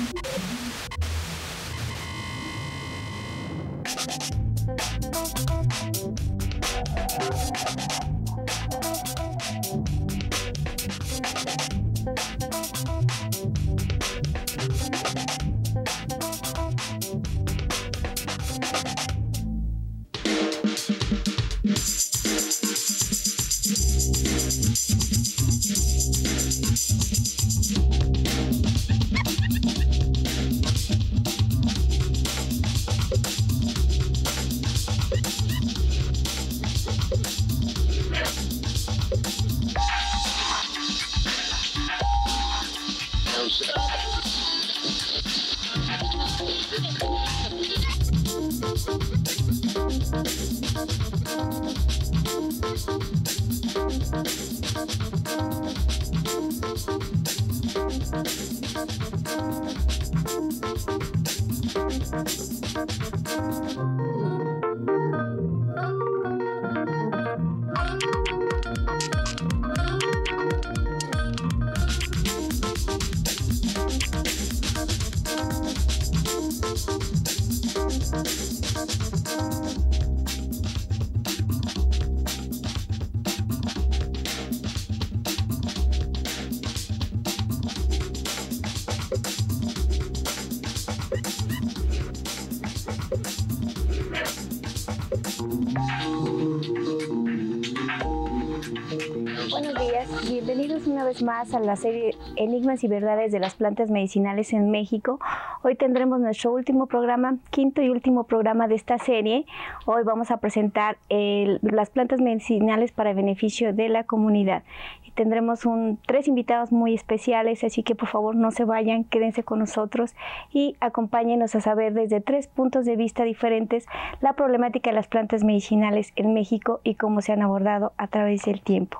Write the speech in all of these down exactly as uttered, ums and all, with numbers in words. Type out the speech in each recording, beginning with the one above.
Buenos días, bienvenidos una vez más a la serie Enigmas y Verdades de las Plantas Medicinales en México. Hoy tendremos nuestro último programa, quinto y último programa de esta serie. Hoy vamos a presentar el, las plantas medicinales para beneficio de la comunidad. Y tendremos un, tres invitados muy especiales, así que por favor no se vayan, quédense con nosotros y acompáñenos a saber desde tres puntos de vista diferentes la problemática de las plantas medicinales en México y cómo se han abordado a través del tiempo.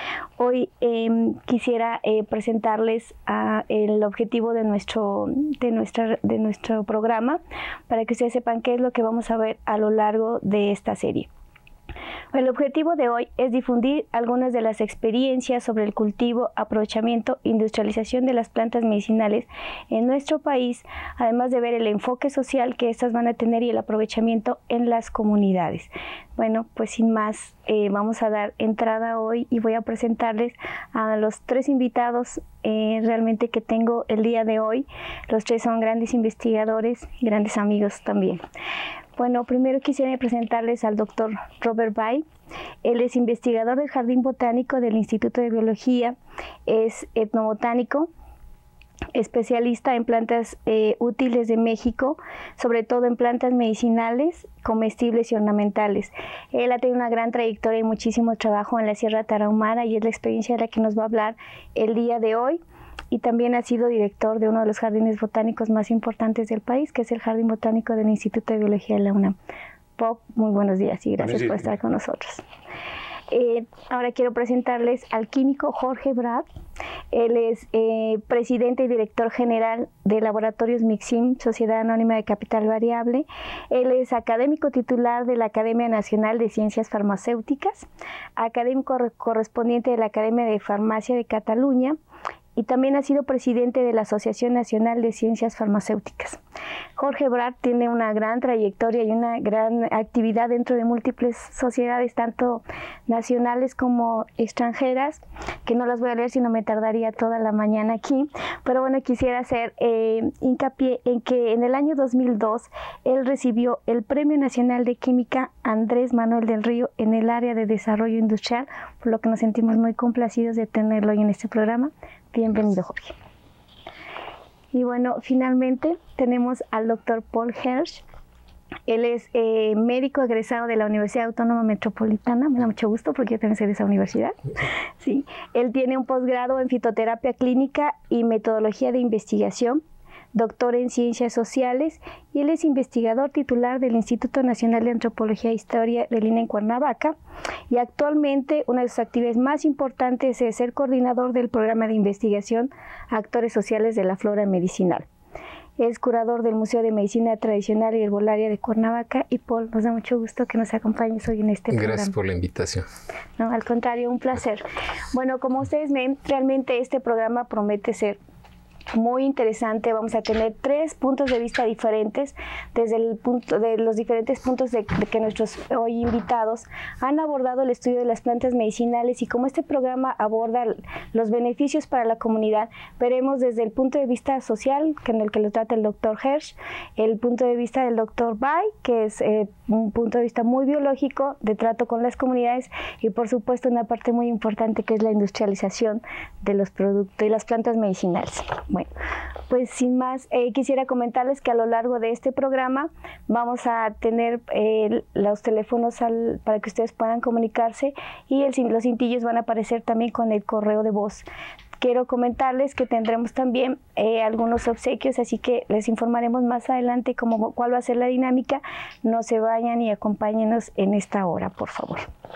Hoy eh, quisiera eh, presentarles a el objetivo de nuestro, de, nuestra, de nuestro programa para que ustedes sepan qué es lo que vamos a ver a lo largo de esta serie. El objetivo de hoy es difundir algunas de las experiencias sobre el cultivo, aprovechamiento e industrialización de las plantas medicinales en nuestro país, además de ver el enfoque social que estas van a tener y el aprovechamiento en las comunidades. Bueno, pues sin más, eh, vamos a dar entrada hoy y voy a presentarles a los tres invitados eh, realmente que tengo el día de hoy. Los tres son grandes investigadores y grandes amigos también. Bueno, primero quisiera presentarles al doctor Robert Bay. Él es investigador del Jardín Botánico del Instituto de Biología, es etnobotánico, especialista en plantas eh, útiles de México, sobre todo en plantas medicinales, comestibles y ornamentales. Él ha tenido una gran trayectoria y muchísimo trabajo en la Sierra Tarahumara y es la experiencia de la que nos va a hablar el día de hoy. Y también ha sido director de uno de los jardines botánicos más importantes del país, que es el Jardín Botánico del Instituto de Biología de la UNAM. Bob, muy buenos días y gracias por estar con nosotros. Eh, ahora quiero presentarles al químico Jorge Brad. Él es eh, presidente y director general de Laboratorios Mixim, Sociedad Anónima de Capital Variable. Él es académico titular de la Academia Nacional de Ciencias Farmacéuticas, académico correspondiente de la Academia de Farmacia de Cataluña, y también ha sido presidente de la Asociación Nacional de Ciencias Farmacéuticas. Jorge Brad tiene una gran trayectoria y una gran actividad dentro de múltiples sociedades, tanto nacionales como extranjeras, que no las voy a leer, sino me tardaría toda la mañana aquí. Pero bueno, quisiera hacer eh, hincapié en que en el año dos mil dos él recibió el Premio Nacional de Química Andrés Manuel del Río en el área de desarrollo industrial, por lo que nos sentimos muy complacidos de tenerlo hoy en este programa. Bienvenido, Jorge. Y bueno, finalmente tenemos al doctor Paul Hersh. Él es eh, médico egresado de la Universidad Autónoma Metropolitana. Me da mucho gusto porque yo también soy de esa universidad. Sí. Él tiene un posgrado en fitoterapia clínica y metodología de investigación, doctor en ciencias sociales, y él es investigador titular del Instituto Nacional de Antropología e Historia del I N E en Cuernavaca, y actualmente una de sus actividades más importantes es ser coordinador del programa de investigación Actores Sociales de la Flora Medicinal. Es curador del Museo de Medicina Tradicional y Herbolaria de Cuernavaca. Y Paul, nos da mucho gusto que nos acompañes hoy en este programa. Gracias por la invitación. No, al contrario, un placer. Bueno, como ustedes ven, realmente este programa promete ser muy interesante. Vamos a tener tres puntos de vista diferentes desde el punto de los diferentes puntos de, de que nuestros hoy invitados han abordado el estudio de las plantas medicinales y cómo este programa aborda los beneficios para la comunidad. Veremos desde el punto de vista social, que en el que lo trata el doctor Hersh, el punto de vista del doctor Bai, que es eh, un punto de vista muy biológico de trato con las comunidades, y por supuesto una parte muy importante que es la industrialización de los productos de las plantas medicinales. Bueno, pues sin más, eh, quisiera comentarles que a lo largo de este programa vamos a tener eh, los teléfonos al, para que ustedes puedan comunicarse, y el, los cintillos van a aparecer también con el correo de voz. Quiero comentarles que tendremos también eh, algunos obsequios, así que les informaremos más adelante cómo, cuál va a ser la dinámica. No se vayan y acompáñenos en esta hora, por favor.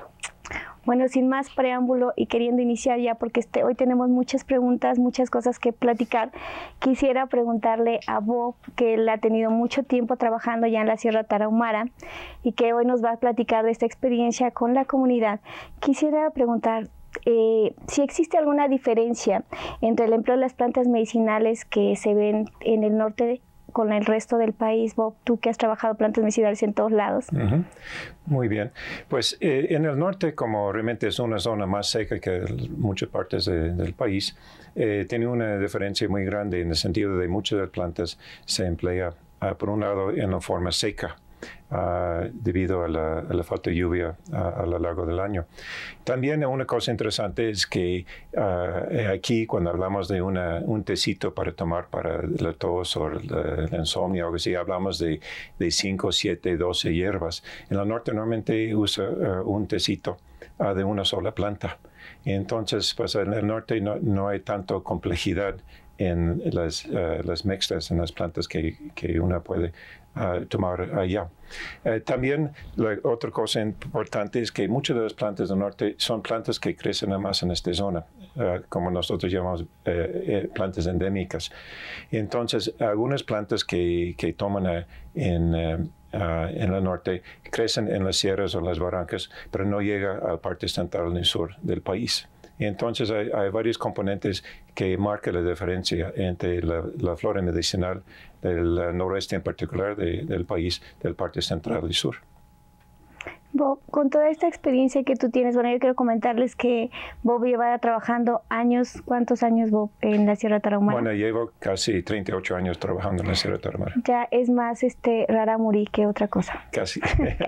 Bueno, sin más preámbulo y queriendo iniciar ya, porque este, hoy tenemos muchas preguntas, muchas cosas que platicar, quisiera preguntarle a Bob, que él ha tenido mucho tiempo trabajando ya en la Sierra Tarahumara y que hoy nos va a platicar de esta experiencia con la comunidad. Quisiera preguntar, Eh, si existe alguna diferencia entre el empleo de las plantas medicinales que se ven en el norte con el resto del país. Bob, tú que has trabajado plantas medicinales en todos lados. Uh-huh. Muy bien. Pues eh, en el norte, como realmente es una zona más seca que muchas partes de, del país, eh, tiene una diferencia muy grande en el sentido de muchas de las plantas se emplea, uh, por un lado, en la forma seca. Uh, debido a la, a la falta de lluvia uh, a lo largo del año. También una cosa interesante es que uh, aquí cuando hablamos de una, un tecito para tomar para la tos o la, la insomnio o algo así, hablamos de, de cinco, siete, doce hierbas. En el norte normalmente usa uh, un tecito uh, de una sola planta. Y entonces, pues en el norte no, no hay tanto complejidad en las, uh, las mezclas, en las plantas que, que uno puede Uh, tomar allá. Uh, también la otra cosa importante es que muchas de las plantas del norte son plantas que crecen más en esta zona, uh, como nosotros llamamos uh, eh, plantas endémicas. Entonces, algunas plantas que, que toman uh, en, uh, uh, en el norte crecen en las sierras o las barrancas, pero no llega a la parte central ni sur del país. Y entonces hay, hay varios componentes que marcan la diferencia entre la, la flora medicinal del noroeste en particular de, del país, del parte central y sur. Bob, con toda esta experiencia que tú tienes, bueno, yo quiero comentarles que Bob lleva trabajando años. ¿Cuántos años, Bob, en la Sierra Tarahumara? Bueno, llevo casi treinta y ocho años trabajando en la Sierra Tarahumara. Ya es más este, rarámuri que otra cosa. Casi.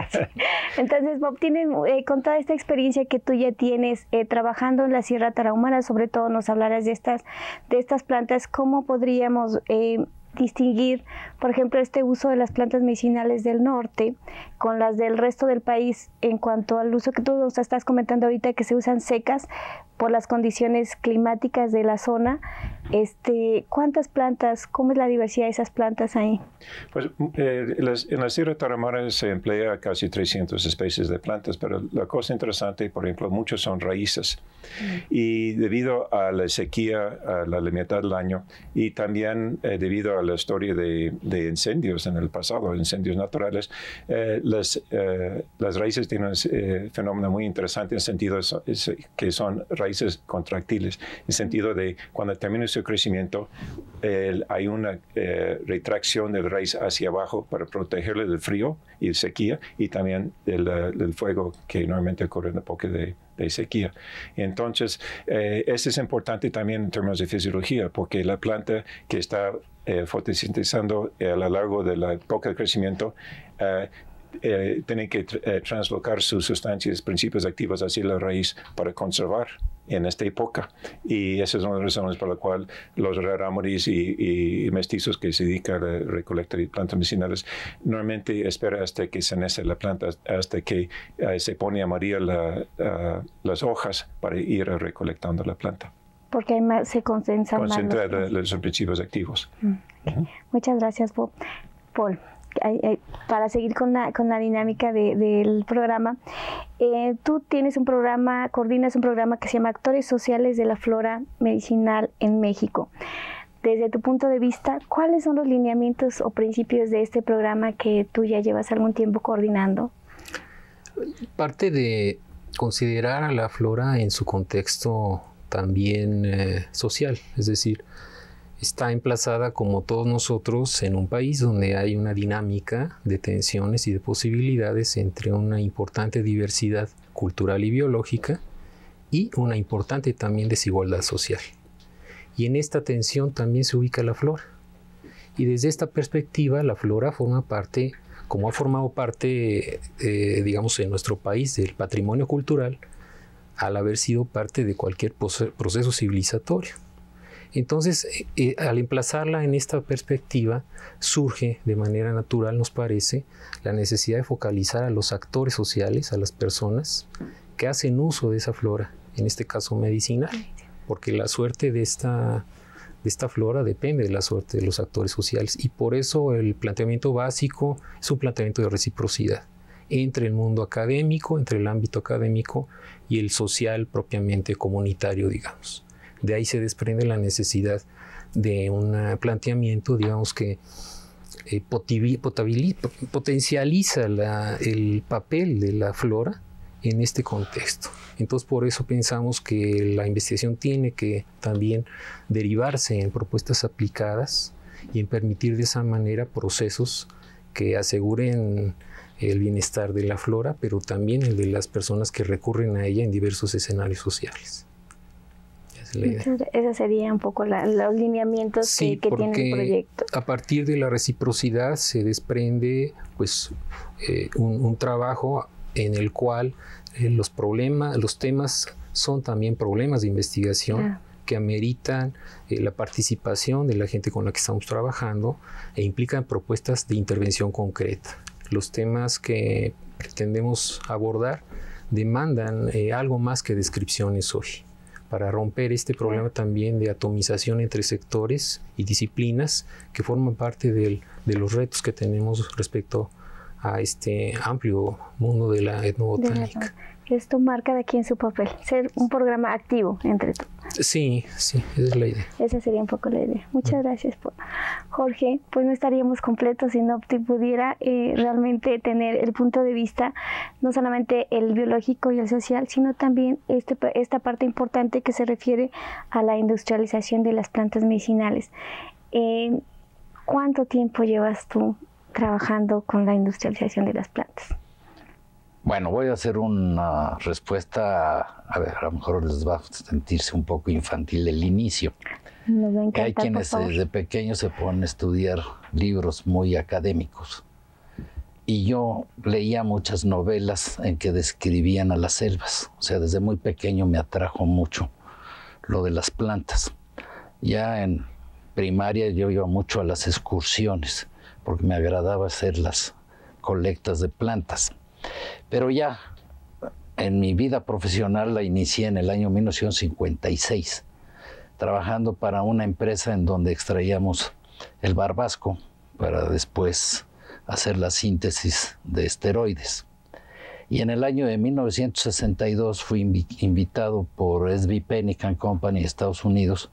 Entonces, Bob, tiene, eh, con toda esta experiencia que tú ya tienes eh, trabajando en la Sierra Tarahumara, sobre todo nos hablarás de estas, de estas plantas, ¿cómo podríamos eh, distinguir, por ejemplo, este uso de las plantas medicinales del norte con las del resto del país en cuanto al uso que tú nos estás comentando ahorita, que se usan secas por las condiciones climáticas de la zona? Este, ¿cuántas plantas, cómo es la diversidad de esas plantas ahí? Pues eh, las, en la Sierra Tarahumara se emplea casi trescientas especies de plantas, pero la cosa interesante, por ejemplo, muchos son raíces. Mm. Y debido a la sequía, a la mitad del año, y también eh, debido a la historia de, de incendios en el pasado, incendios naturales, eh, las, eh, las raíces tienen un eh, fenómeno muy interesante en el sentido es, es, que son raíces contractiles, en el sentido de cuando termina su crecimiento, eh, hay una eh, retracción de la raíz hacia abajo para protegerle del frío y de sequía, y también del, del fuego que normalmente ocurre en época de, de sequía. Entonces, eh, esto es importante también en términos de fisiología, porque la planta que está eh, fotosintetizando eh, a lo largo de la época de crecimiento eh, Eh, tiene que eh, translocar sus sustancias, principios activos hacia la raíz para conservar en esta época. Y esa es una de las razones por la cual los rarámuris y, y mestizos que se dedican a recolectar plantas medicinales normalmente esperan hasta que se nace la planta, hasta que uh, se pone amarilla la, uh, las hojas para ir recolectando la planta. Porque hay más, se concentran Concentra más los, los, los principios activos. Mm. Okay. Uh-huh. Muchas gracias, Bob. Paul. Para seguir con la, con la dinámica de, del programa, eh, tú tienes un programa, coordinas un programa que se llama Actores Sociales de la Flora Medicinal en México. Desde tu punto de vista, ¿cuáles son los lineamientos o principios de este programa que tú ya llevas algún tiempo coordinando? Parte de considerar a la flora en su contexto también eh, social, es decir, está emplazada, como todos nosotros, en un país donde hay una dinámica de tensiones y de posibilidades entre una importante diversidad cultural y biológica y una importante también desigualdad social. Y en esta tensión también se ubica la flora. Y desde esta perspectiva, la flora forma parte, como ha formado parte, eh, digamos, en nuestro país, del patrimonio cultural, al haber sido parte de cualquier proceso civilizatorio. Entonces, eh, al emplazarla en esta perspectiva, surge de manera natural, nos parece, la necesidad de focalizar a los actores sociales, a las personas que hacen uso de esa flora, en este caso medicinal, porque la suerte de esta, de esta flora depende de la suerte de los actores sociales, y por eso el planteamiento básico es un planteamiento de reciprocidad entre el mundo académico, entre el ámbito académico y el social propiamente comunitario, digamos. De ahí se desprende la necesidad de un planteamiento, digamos, que eh, potencializa la, el papel de la flora en este contexto. Entonces, por eso pensamos que la investigación tiene que también derivarse en propuestas aplicadas y en permitir de esa manera procesos que aseguren el bienestar de la flora, pero también el de las personas que recurren a ella en diversos escenarios sociales. Esos serían un poco la, los lineamientos sí, que, que tiene el proyecto. A partir de la reciprocidad se desprende pues, eh, un, un trabajo en el cual eh, los problemas, los temas son también problemas de investigación ah. que ameritan eh, la participación de la gente con la que estamos trabajando e implican propuestas de intervención concreta. Los temas que pretendemos abordar demandan eh, algo más que descripciones hoy, para romper este problema también de atomización entre sectores y disciplinas que forman parte del, de los retos que tenemos respecto a este amplio mundo de la etnobotánica. Esto marca de aquí en su papel, ser un programa activo entre todos. Sí, sí, esa es la idea. Esa sería un poco la idea. Muchas gracias, por... Jorge. Pues no estaríamos completos si no pudiera eh, realmente tener el punto de vista, no solamente el biológico y el social, sino también este, esta parte importante que se refiere a la industrialización de las plantas medicinales. Eh, ¿Cuánto tiempo llevas tú trabajando con la industrialización de las plantas? Bueno, voy a hacer una respuesta, a ver, a lo mejor les va a sentirse un poco infantil el inicio. Nos va a encantar, hay quienes desde pequeños se ponen a estudiar libros muy académicos. Y yo leía muchas novelas en que describían a las selvas. O sea, desde muy pequeño me atrajo mucho lo de las plantas. Ya en primaria yo iba mucho a las excursiones, porque me agradaba hacer las colectas de plantas. Pero ya en mi vida profesional la inicié en el año mil novecientos cincuenta y seis, trabajando para una empresa en donde extraíamos el barbasco para después hacer la síntesis de esteroides. Y en el año de mil novecientos sesenta y dos fui invi invitado por S B Penick and Company de Estados Unidos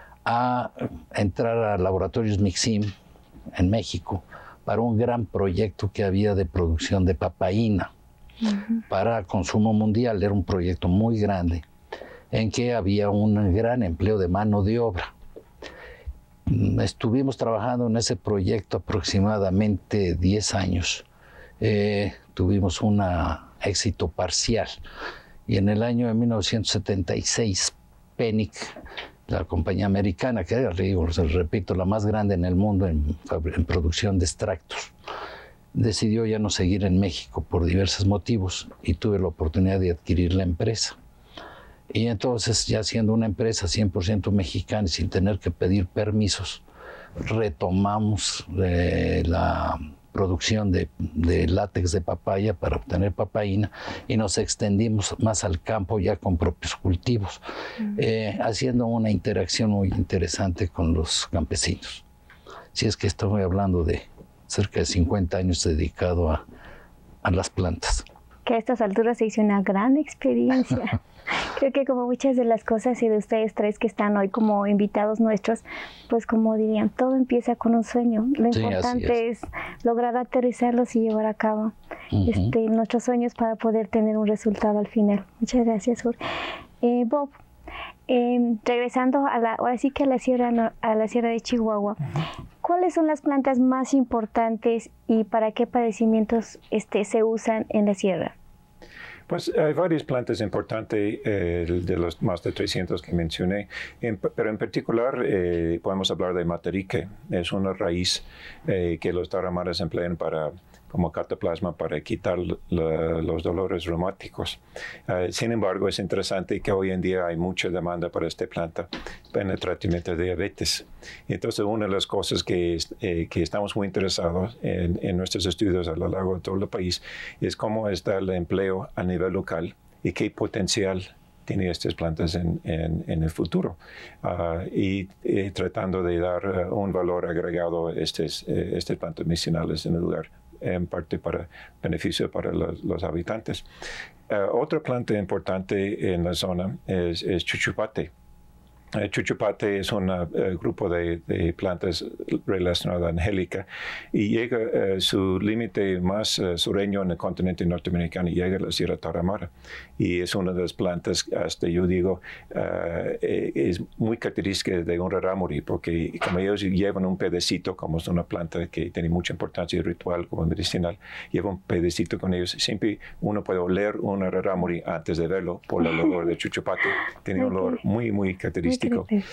a entrar a Laboratorios Mixim en México para un gran proyecto que había de producción de papaína uh-huh. para consumo mundial. Era un proyecto muy grande en que había un gran empleo de mano de obra. Estuvimos trabajando en ese proyecto aproximadamente diez años. Eh, tuvimos un éxito parcial y en el año de mil novecientos setenta y seis Penick, la compañía americana, que era, repito, la más grande en el mundo en, en producción de extractos, decidió ya no seguir en México por diversos motivos y tuve la oportunidad de adquirir la empresa. Y entonces, ya siendo una empresa cien por ciento mexicana y sin tener que pedir permisos, retomamos eh, la producción de, de látex de papaya para obtener papaína y nos extendimos más al campo ya con propios cultivos, uh-huh. eh, haciendo una interacción muy interesante con los campesinos. Si es que estoy hablando de cerca de cincuenta años dedicado a, a las plantas. Que a estas alturas se hizo una gran experiencia. Creo que como muchas de las cosas y de ustedes tres que están hoy como invitados nuestros, pues como dirían, todo empieza con un sueño. Lo sí, importante es. es lograr aterrizarlos y llevar a cabo uh-huh. este, nuestros sueños para poder tener un resultado al final. Muchas gracias, Jorge. Eh, Bob, Eh, regresando a la, ahora sí que a la sierra, a la sierra de Chihuahua, uh-huh. ¿Cuáles son las plantas más importantes y para qué padecimientos este, se usan en la sierra? Pues hay varias plantas importantes, eh, de los más de trescientos que mencioné, en, pero en particular eh, podemos hablar de matarique. Es una raíz eh, que los tarahumaras emplean para, como cataplasma para quitar la, los dolores reumáticos. Uh, sin embargo, es interesante que hoy en día hay mucha demanda para esta planta en el tratamiento de diabetes. Entonces, una de las cosas que, eh, que estamos muy interesados en, en nuestros estudios a lo largo de todo el país es cómo está el empleo a nivel local y qué potencial tiene estas plantas en, en, en el futuro. Uh, y, y tratando de dar uh, un valor agregado a estas, eh, estas plantas medicinales en el lugar, en parte para beneficio para los, los habitantes. Uh, otra planta importante en la zona es, es chuchupate. Uh, chuchupate es un uh, grupo de, de plantas relacionadas a angélica y llega a uh, su límite más uh, sureño en el continente norteamericano y llega a la Sierra Tarahumara. Y es una de las plantas, hasta yo digo, uh, es muy característica de un rarámuri, porque como ellos llevan un pedacito, como es una planta que tiene mucha importancia ritual como medicinal, lleva un pedacito con ellos. Siempre uno puede oler un rarámuri antes de verlo por el olor de chuchupate. Tiene un olor muy, muy característico.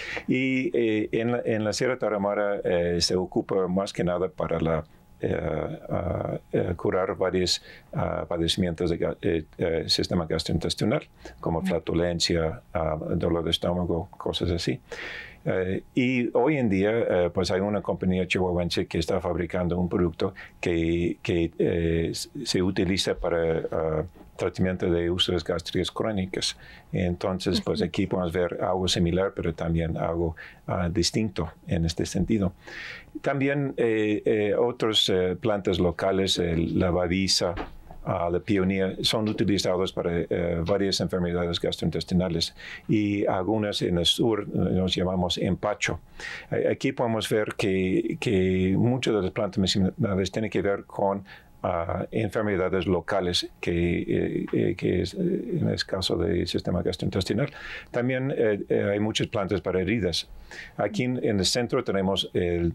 Y eh, en, la, en la Sierra Tarahumara eh, se ocupa más que nada para la, eh, uh, uh, curar varios uh, padecimientos del eh, eh, sistema gastrointestinal, como flatulencia, uh, dolor de estómago, cosas así. Uh, y hoy en día, uh, pues hay una compañía chihuahuense que está fabricando un producto que, que eh, se utiliza para uh, tratamiento de úlceras gástricas crónicas. Entonces, pues aquí podemos ver algo similar, pero también algo uh, distinto en este sentido. También eh, eh, otras eh, plantas locales, eh, la babisa, Uh, la peonía, son utilizados para uh, varias enfermedades gastrointestinales y algunas en el sur nos llamamos empacho. Uh, aquí podemos ver que, que muchas de las plantas medicinales tienen que ver con Uh, enfermedades locales, que, eh, eh, que es eh, en el caso del sistema gastrointestinal. También eh, eh, hay muchas plantas para heridas. Aquí en, en el centro tenemos el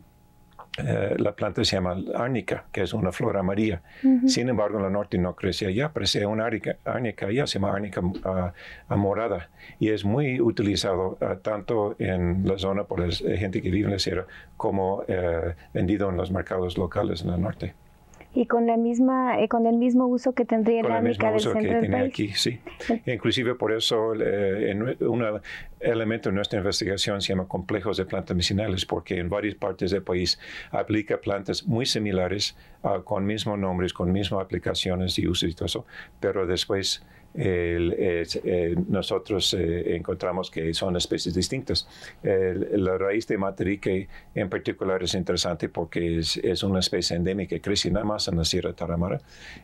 Uh, la planta se llama árnica, que es una flor amarilla. Uh-huh. Sin embargo, en el norte no crece allá, pero si hay una árnica, árnica allá, se llama árnica uh, morada. Y es muy utilizado uh, tanto en la zona por la gente que vive en la sierra como uh, vendido en los mercados locales en el norte. Y con la misma, eh, con el mismo uso que tendría la árnica del centro del país. Con el mismo uso que tiene aquí, sí. Inclusive por eso eh, en un elemento de nuestra investigación se llama complejos de plantas medicinales, porque en varias partes del país aplica plantas muy similares, uh, con mismos nombres, con mismas aplicaciones y usos y todo eso, pero después El, eh, eh, nosotros eh, encontramos que son especies distintas. El, la raíz de matarique en particular es interesante porque es, es una especie endémica que crece nada más en la Sierra Tarahumara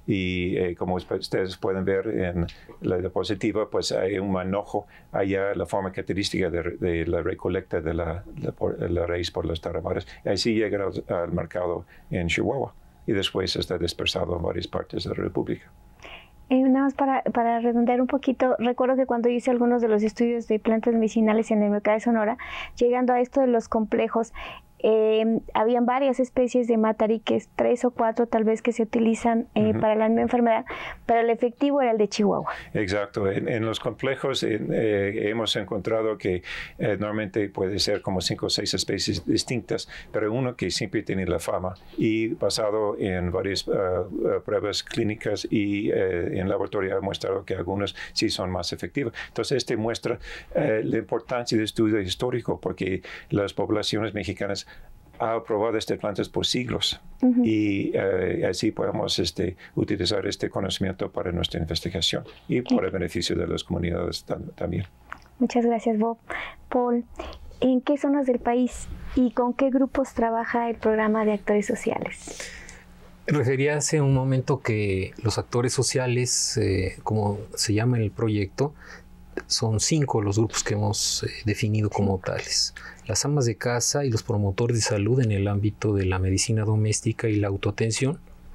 y eh, como ustedes pueden ver en la diapositiva, pues hay un manojo allá, la forma característica de, de la recolecta de la, la, la raíz por las tarahumaras. Así llega al, al mercado en Chihuahua y después está dispersado en varias partes de la República. Eh, nada más para, para redondear un poquito, recuerdo que cuando hice algunos de los estudios de plantas medicinales en el mercado de Sonora, llegando a esto de los complejos, eh, habían varias especies de matariques, tres o cuatro tal vez que se utilizan eh, uh-huh. para la misma enfermedad, pero el efectivo era el de Chihuahua. Exacto. En, en los complejos en, eh, hemos encontrado que eh, normalmente puede ser como cinco o seis especies distintas, pero uno que siempre tiene la fama y basado en varias uh, uh, pruebas clínicas y uh, en laboratorio ha mostrado que algunas sí son más efectivas. Entonces, este muestra uh, la importancia del estudio histórico porque las poblaciones mexicanas ha probado estas plantas por siglos uh-huh. y uh, así podemos este, utilizar este conocimiento para nuestra investigación y para el beneficio de las comunidades tam- también. Muchas gracias, Bob. Paul, ¿en qué zonas del país y con qué grupos trabaja el programa de actores sociales? Refería hace un momento que los actores sociales, eh, como se llama en el proyecto, son cinco los grupos que hemos eh, definido como tales. Las amas de casa y los promotores de salud en el ámbito de la medicina doméstica y la autoatención,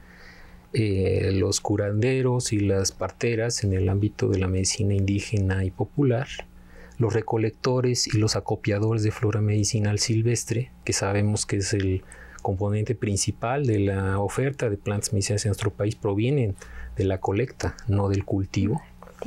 eh, los curanderos y las parteras en el ámbito de la medicina indígena y popular, los recolectores y los acopiadores de flora medicinal silvestre, que sabemos que es el componente principal de la oferta de plantas medicinales en nuestro país, provienen de la colecta, no del cultivo,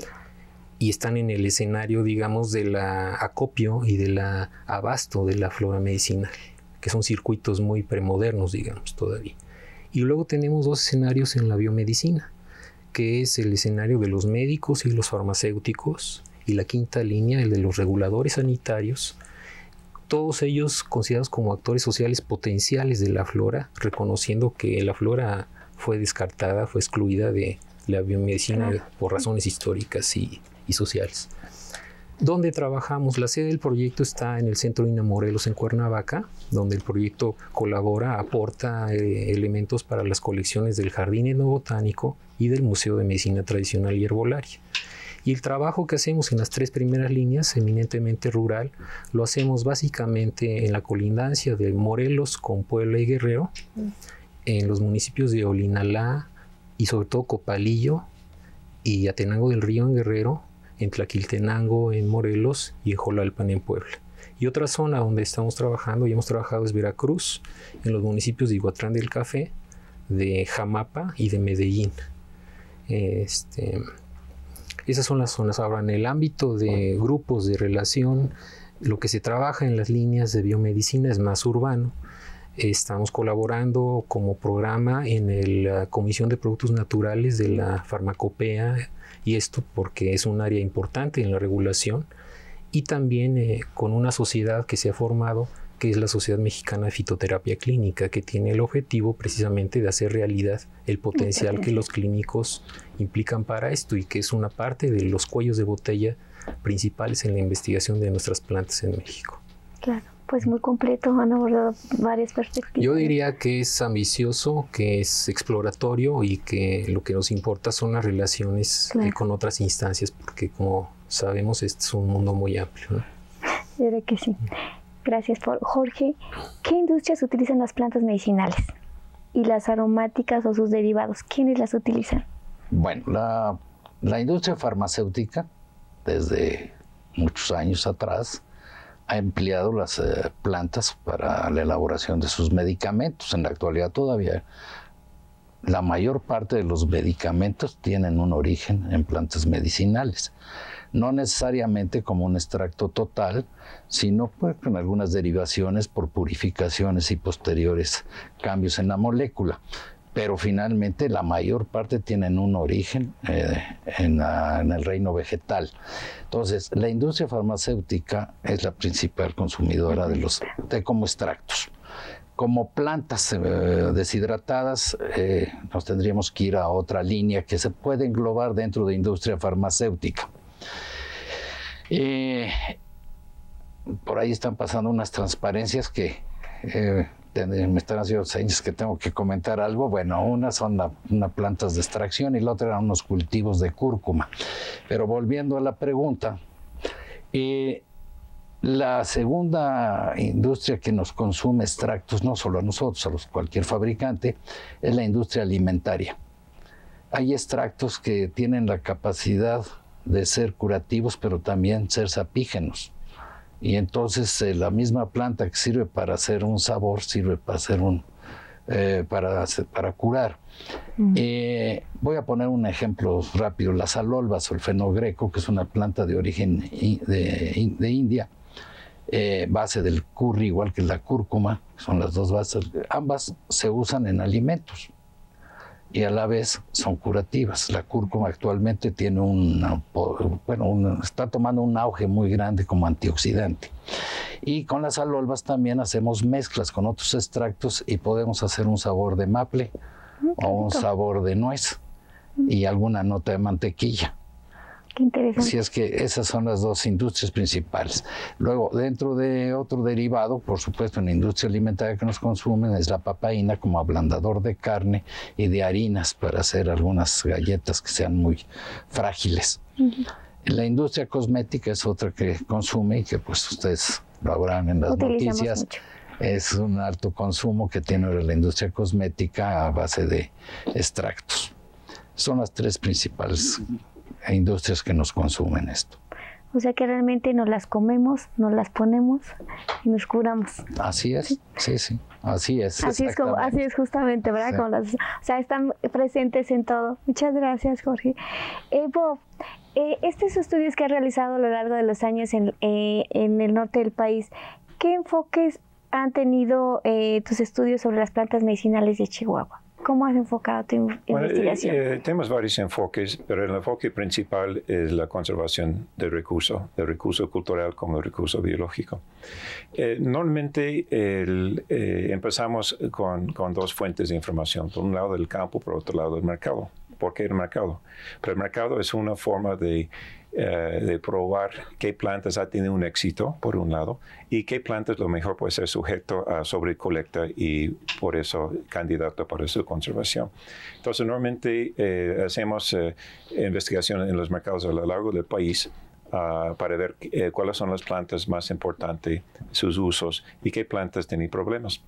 y están en el escenario, digamos, del acopio y del abasto de la flora medicinal, que son circuitos muy premodernos, digamos, todavía. Y luego tenemos dos escenarios en la biomedicina, que es el escenario de los médicos y los farmacéuticos, y la quinta línea, el de los reguladores sanitarios, todos ellos considerados como actores sociales potenciales de la flora, reconociendo que la flora fue descartada, fue excluida de la biomedicina por razones históricas y, y sociales. ¿Dónde trabajamos? La sede del proyecto está en el Centro INA Morelos en Cuernavaca, donde el proyecto colabora, aporta eh, elementos para las colecciones del Jardín Etnobotánico y del Museo de Medicina Tradicional y Herbolaria. Y el trabajo que hacemos en las tres primeras líneas, eminentemente rural, lo hacemos básicamente en la colindancia de Morelos con Puebla y Guerrero, mm. en los municipios de Olinalá y sobre todo Copalillo y Atenango del Río en Guerrero, en Tlaquiltenango en Morelos y en Jolalpan en Puebla. Y otra zona donde estamos trabajando y hemos trabajado es Veracruz, en los municipios de Iguatlán del Café, de Jamapa y de Medellín. Este... Esas son las zonas. Ahora, en el ámbito de grupos de relación, lo que se trabaja en las líneas de biomedicina es más urbano. Estamos colaborando como programa en la Comisión de Productos Naturales de la Farmacopea, y esto porque es un área importante en la regulación, y también eh, con una sociedad que se ha formado, que es la Sociedad Mexicana de Fitoterapia Clínica, que tiene el objetivo precisamente de hacer realidad el potencial que los clínicos implican para esto, y que es una parte de los cuellos de botella principales en la investigación de nuestras plantas en México. Claro, pues muy completo, han abordado varias perspectivas. Yo diría que es ambicioso, que es exploratorio y que lo que nos importa son las relaciones claro. eh, con otras instancias, porque como sabemos este es un mundo muy amplio, ¿no? Yo creo que sí. Gracias, Jorge. ¿Qué industrias utilizan las plantas medicinales? ¿Y las aromáticas o sus derivados? ¿Quiénes las utilizan? Bueno, la, la industria farmacéutica, desde muchos años atrás, ha empleado las eh, plantas para la elaboración de sus medicamentos. En la actualidad todavía la mayor parte de los medicamentos tienen un origen en plantas medicinales. No necesariamente como un extracto total, sino pues, con algunas derivaciones por purificaciones y posteriores cambios en la molécula. Pero finalmente la mayor parte tienen un origen eh, en, la, en el reino vegetal. Entonces, la industria farmacéutica es la principal consumidora de los de como extractos. Como plantas eh, deshidratadas, eh, nos tendríamos que ir a otra línea que se puede englobar dentro de industria farmacéutica. Eh, por ahí están pasando unas transparencias que eh, me están haciendo señas que tengo que comentar algo. Bueno, una son la, una plantas de extracción y la otra eran unos cultivos de cúrcuma. Pero volviendo a la pregunta, eh, la segunda industria que nos consume extractos, no solo a nosotros, a los, cualquier fabricante, es la industria alimentaria. Hay extractos que tienen la capacidad de ser curativos, pero también ser sapígenos. Y entonces eh, la misma planta que sirve para hacer un sabor, sirve para hacer un eh, para, para curar. Uh-huh. Eh, voy a poner un ejemplo rápido. La salolvas o el fenogreco, que es una planta de origen de, de India, eh, base del curry, igual que la cúrcuma, son las dos bases. Ambas se usan en alimentos y a la vez son curativas. La cúrcuma actualmente tiene una, bueno, una, está tomando un auge muy grande como antioxidante. Y con las salolvas también hacemos mezclas con otros extractos y podemos hacer un sabor de maple mm, o un sabor de nuez mm. y alguna nota de mantequilla. Qué interesante. Así es que esas son las dos industrias principales. Luego, dentro de otro derivado, por supuesto, en la industria alimentaria que nos consumen, es la papaína como ablandador de carne y de harinas para hacer algunas galletas que sean muy frágiles. Uh-huh. La industria cosmética es otra que consume y que pues ustedes lo habrán en las Utilizamos noticias. Mucho. Es un alto consumo que tiene la industria cosmética a base de extractos. Son las tres principales industrias que nos consumen esto. O sea que realmente nos las comemos, nos las ponemos y nos curamos. Así es, sí, sí, sí. Así es. Así es, como, así es justamente, ¿verdad? Sí. Como las, o sea, están presentes en todo. Muchas gracias, Jorge. Eh, Bob, eh, estos estudios que has realizado a lo largo de los años en, eh, en el norte del país, ¿qué enfoques han tenido eh, tus estudios sobre las plantas medicinales de Chihuahua? ¿Cómo has enfocado tu bueno, investigación? Eh, eh, tenemos varios enfoques, pero el enfoque principal es la conservación del recurso, del recurso cultural como el recurso biológico. Eh, normalmente el, eh, empezamos con, con dos fuentes de información, por un lado del campo, por otro lado del mercado. ¿Por qué el mercado? Pero el mercado es una forma de Uh, de probar qué plantas ha tenido un éxito, por un lado, y qué plantas lo mejor puede ser sujeto a sobrecolecta y por eso candidato para su conservación. Entonces, normalmente eh, hacemos eh, investigación en los mercados a lo largo del país uh, para ver eh, cuáles son las plantas más importantes, sus usos y qué plantas tienen problemas.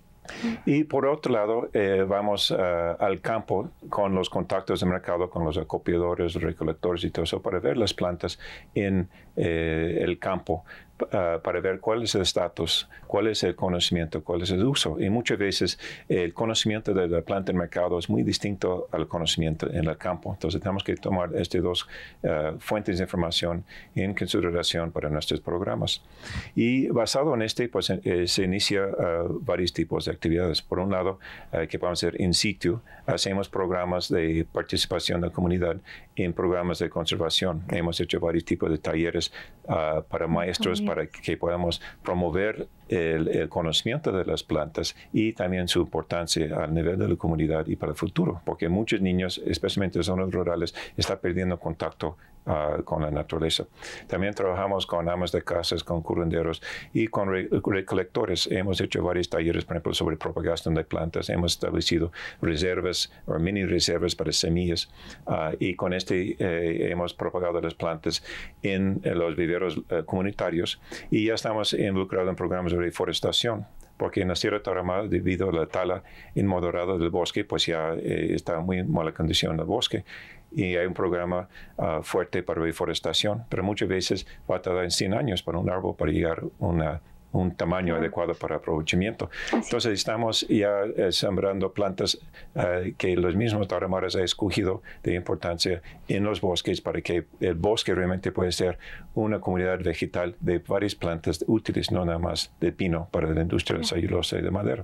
Y por otro lado, eh, vamos uh, al campo con los contactos de mercado, con los acopiadores, los recolectores y todo eso, para ver las plantas en eh, el campo, uh, para ver cuál es el estatus, cuál es el conocimiento, cuál es el uso. Y muchas veces eh, el conocimiento de la planta en el mercado es muy distinto al conocimiento en el campo. Entonces tenemos que tomar estas dos uh, fuentes de información en consideración para nuestros programas. Y basado en este, pues eh, se inicia uh, varios tipos de actividades. Por un lado, uh, que podemos hacer in situ, hacemos programas de participación de la comunidad en programas de conservación. Hemos hecho varios tipos de talleres uh, para maestros, para que podamos promover el, el conocimiento de las plantas y también su importancia al nivel de la comunidad y para el futuro, porque muchos niños, especialmente en zonas rurales, están perdiendo contacto Uh, con la naturaleza. También trabajamos con amas de casas, con curanderos y con re recolectores. Hemos hecho varios talleres, por ejemplo, sobre propagación de plantas. Hemos establecido reservas o mini reservas para semillas uh, y con este eh, hemos propagado las plantas en, en los viveros uh, comunitarios y ya estamos involucrados en programas de reforestación, porque en la Sierra Tarahumara, debido a la tala inmoderada del bosque, pues ya eh, está en muy mala condición el bosque. Y hay un programa uh, fuerte para reforestación, pero muchas veces va a tardar cien años para un árbol para llegar a una, un tamaño claro. adecuado para aprovechamiento. Así. Entonces estamos ya eh, sembrando plantas uh, que los mismos tarahumaras han escogido de importancia en los bosques para que el bosque realmente pueda ser una comunidad vegetal de varias plantas útiles, no nada más de pino para la industria de celulosa y de madera.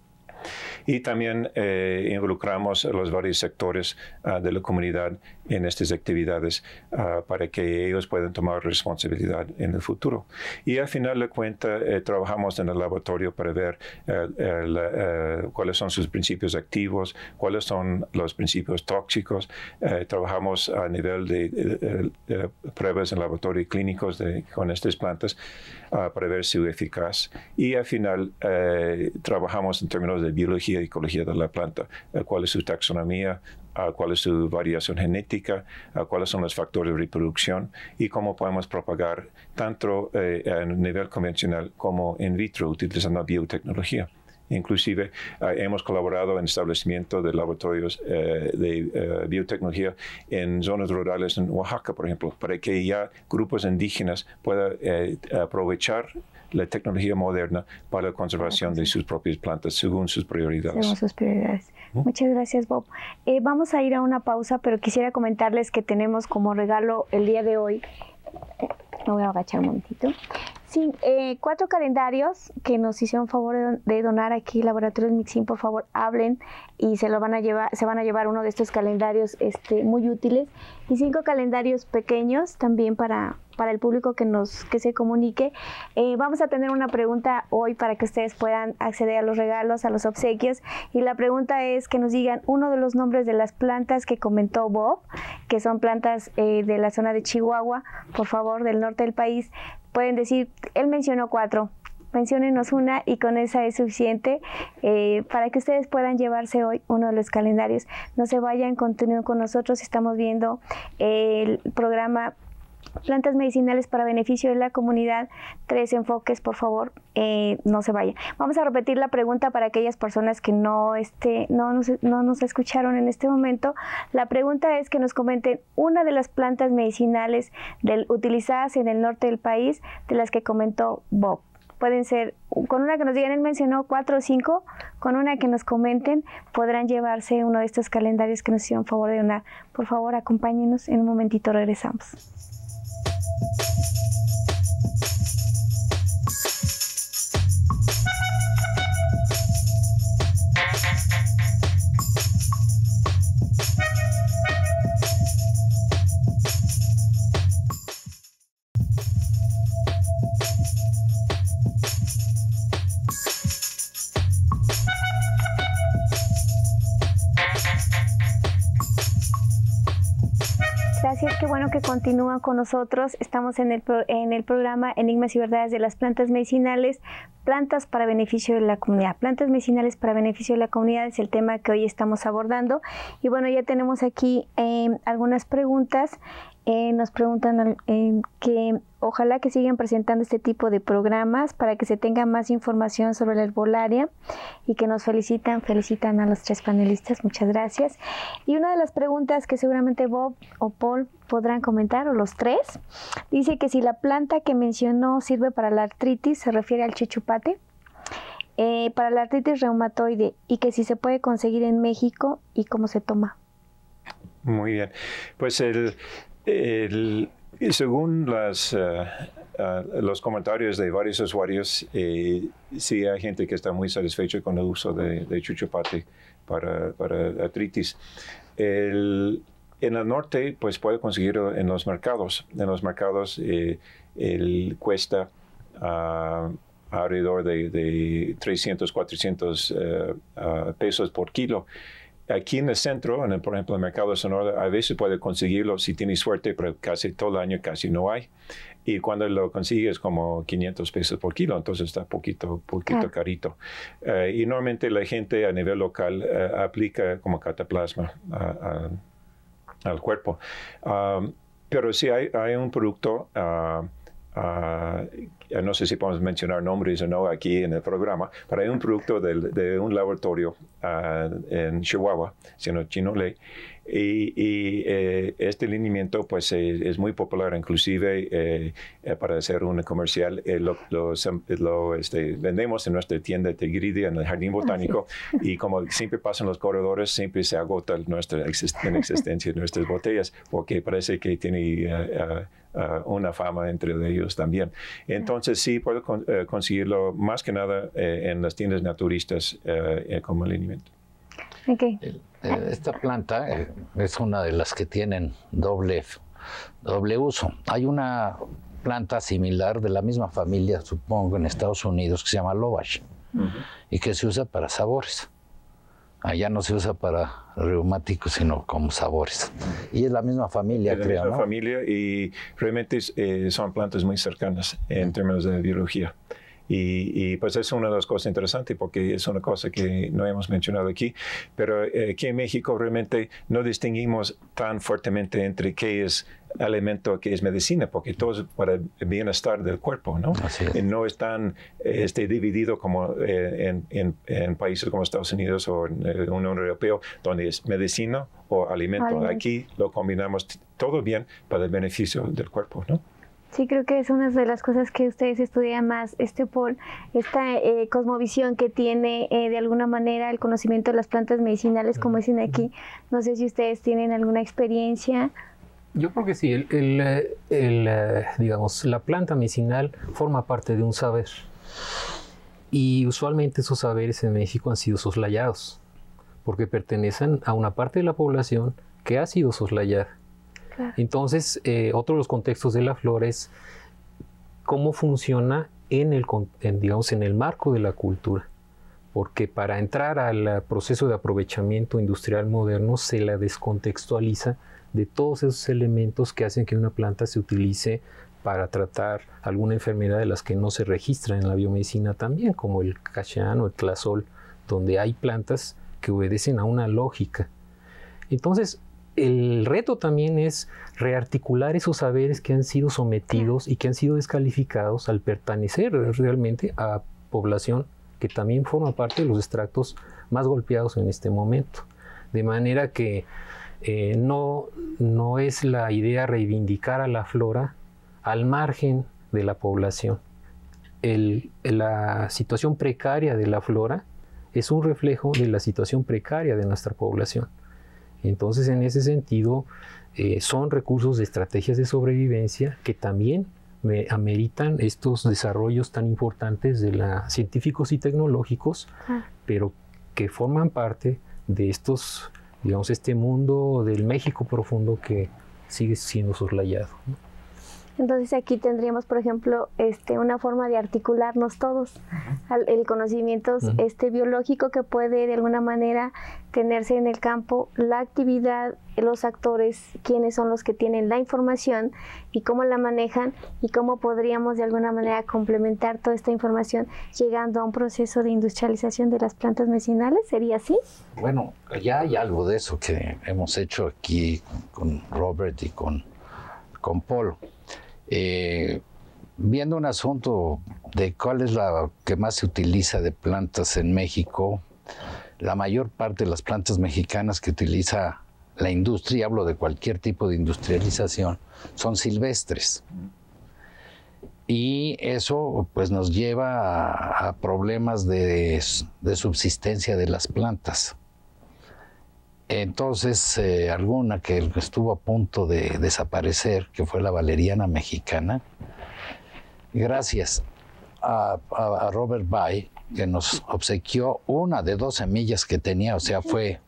Y también eh, involucramos a los varios sectores uh, de la comunidad en estas actividades uh, para que ellos puedan tomar responsabilidad en el futuro. Y al final de cuentas, eh, trabajamos en el laboratorio para ver uh, el, uh, cuáles son sus principios activos, cuáles son los principios tóxicos. Uh, trabajamos a nivel de, de, de, de pruebas en laboratorio y clínicos de, con estas plantas uh, para ver su eficaz. Y al final uh, trabajamos en términos de biología y ecología de la planta, uh, cuál es su taxonomía, uh, cuál es su variación genética, uh, cuáles son los factores de reproducción y cómo podemos propagar tanto eh, a nivel convencional como in vitro utilizando biotecnología. Inclusive uh, hemos colaborado en el establecimiento de laboratorios uh, de uh, biotecnología en zonas rurales en Oaxaca, por ejemplo, para que ya grupos indígenas puedan uh, aprovechar la tecnología moderna para la conservación de sus propias plantas según sus prioridades. Según sus prioridades. ¿Mm? Muchas gracias, Bob. Eh, vamos a ir a una pausa, pero quisiera comentarles que tenemos como regalo el día de hoy, me voy a agachar un momentito, sí, eh, cuatro calendarios que nos hicieron favor de, de donar aquí, Laboratorios Mixin. Por favor, hablen y se lo van a llevar, se van a llevar uno de estos calendarios este, muy útiles, y cinco calendarios pequeños también para, para el público que nos que se comunique. Eh, vamos a tener una pregunta hoy para que ustedes puedan acceder a los regalos, a los obsequios, y la pregunta es que nos digan uno de los nombres de las plantas que comentó Bob, que son plantas eh, de la zona de Chihuahua, por favor, del norte del país. Pueden decir, él mencionó cuatro, menciónenos una y con esa es suficiente eh, para que ustedes puedan llevarse hoy uno de los calendarios. No se vayan, continúen con nosotros, estamos viendo el programa plantas medicinales para beneficio de la comunidad, tres enfoques, por favor, eh, no se vayan. Vamos a repetir la pregunta para aquellas personas que no, este, no, nos, no nos escucharon en este momento. La pregunta es que nos comenten una de las plantas medicinales del, utilizadas en el norte del país, de las que comentó Bob. Pueden ser, con una que nos digan, él mencionó cuatro o cinco, con una que nos comenten, podrán llevarse uno de estos calendarios que nos hicieron favor de donar. Por favor, acompáñenos, en un momentito regresamos. Gracias, qué bueno que continúan con nosotros. Estamos en el, pro, en el programa Enigmas y Verdades de las Plantas Medicinales, plantas para beneficio de la comunidad. Plantas medicinales para beneficio de la comunidad es el tema que hoy estamos abordando. Y bueno, ya tenemos aquí eh, algunas preguntas. Eh, nos preguntan eh, que ojalá que sigan presentando este tipo de programas para que se tenga más información sobre la herbolaria, y que nos felicitan, felicitan a los tres panelistas, muchas gracias. Y una de las preguntas que seguramente Bob o Paul podrán comentar, o los tres, dice que si la planta que mencionó sirve para la artritis, se refiere al chichupate, eh, para la artritis reumatoide, y que si se puede conseguir en México y cómo se toma. Muy bien, pues el... El, según las, uh, uh, los comentarios de varios usuarios, eh, sí hay gente que está muy satisfecha con el uso de, de chichupate para, para artritis. El, en el norte, pues puede conseguirlo en los mercados. En los mercados eh, el cuesta uh, alrededor de, de trescientos, cuatrocientos uh, uh, pesos por kilo. Aquí en el centro, en el, por ejemplo, en el mercado de Sonora, a veces puede conseguirlo si tiene suerte, pero casi todo el año casi no hay. Y cuando lo consigues como quinientos pesos por kilo, entonces está poquito, poquito ah. carito. Uh, y normalmente la gente a nivel local uh, aplica como cataplasma uh, uh, al cuerpo. Um, pero sí hay, hay un producto... Uh, Uh, no sé si podemos mencionar nombres o no aquí en el programa, pero hay un producto de, de un laboratorio uh, en Chihuahua, sino Chinole, y, y eh, este lineamiento pues eh, es muy popular, inclusive eh, eh, para hacer un comercial eh, lo, lo, lo este, vendemos en nuestra tienda de Tegridi en el Jardín Botánico, ah, sí. Y como siempre pasan los corredores, siempre se agota nuestra exist en existencia de nuestras botellas, porque parece que tiene uh, uh, Uh, una fama entre ellos también. Entonces sí puedo con, uh, conseguirlo más que nada eh, en las tiendas naturistas uh, eh, como alimento. Okay. El, eh, esta planta eh, es una de las que tienen doble, doble uso. Hay una planta similar de la misma familia, supongo, en Estados Unidos, que se llama Lovash, uh-huh. y que se usa para sabores. Allá no se usa para reumáticos, sino como sabores. Y es la misma familia, es la creo, misma ¿no? familia, y realmente eh, son plantas muy cercanas en términos de biología. Y, y pues es una de las cosas interesantes, porque es una cosa que no hemos mencionado aquí, pero eh, aquí en México realmente no distinguimos tan fuertemente entre qué es alimento, qué es medicina, porque todo es para el bienestar del cuerpo, ¿no? Así es. No es tan eh, este, dividido como eh, en, en, en países como Estados Unidos o en la Unión Europea, donde es medicina o alimento. alimento. Aquí lo combinamos todo bien para el beneficio del cuerpo, ¿no? Sí, creo que es una de las cosas que ustedes estudian más, este Paul, esta eh, cosmovisión que tiene eh, de alguna manera el conocimiento de las plantas medicinales, como dicen aquí. No sé si ustedes tienen alguna experiencia. Yo creo que sí, el, el, el, digamos, la planta medicinal forma parte de un saber, y usualmente esos saberes en México han sido soslayados, porque pertenecen a una parte de la población que ha sido soslayada. Claro. Entonces, eh, otro de los contextos de la flora es cómo funciona en el, en, digamos, en el marco de la cultura, porque para entrar al proceso de aprovechamiento industrial moderno se la descontextualiza de todos esos elementos que hacen que una planta se utilice para tratar alguna enfermedad de las que no se registran en la biomedicina también, como el cacheán o el clasol, donde hay plantas que obedecen a una lógica. Entonces, el reto también es rearticular esos saberes que han sido sometidos y que han sido descalificados al pertenecer realmente a población que también forma parte de los estratos más golpeados en este momento. De manera que eh, no, no es la idea reivindicar a la flora al margen de la población. El, la situación precaria de la flora es un reflejo de la situación precaria de nuestra población. Entonces, en ese sentido, eh, son recursos de estrategias de sobrevivencia que también me ameritan estos desarrollos tan importantes de la científicos y tecnológicos, ah. pero que forman parte de estos, digamos, este mundo del México profundo que sigue siendo soslayado, ¿no? Entonces aquí tendríamos, por ejemplo, este, una forma de articularnos todos, al, el conocimiento uh-huh. este, biológico que puede de alguna manera tenerse en el campo, la actividad, los actores, quiénes son los que tienen la información y cómo la manejan y cómo podríamos de alguna manera complementar toda esta información llegando a un proceso de industrialización de las plantas medicinales. ¿Sería así? Bueno, ya hay algo de eso que hemos hecho aquí con Robert y con, con Paul. Eh, viendo un asunto de cuál es la que más se utiliza de plantas en México, la mayor parte de las plantas mexicanas que utiliza la industria, hablo de cualquier tipo de industrialización, son silvestres. Y eso pues nos lleva a, a problemas de, de subsistencia de las plantas. Entonces, eh, alguna que estuvo a punto de desaparecer, que fue la valeriana mexicana, gracias a, a, a Robert Bay, que nos obsequió una de dos semillas que tenía, o sea, fue,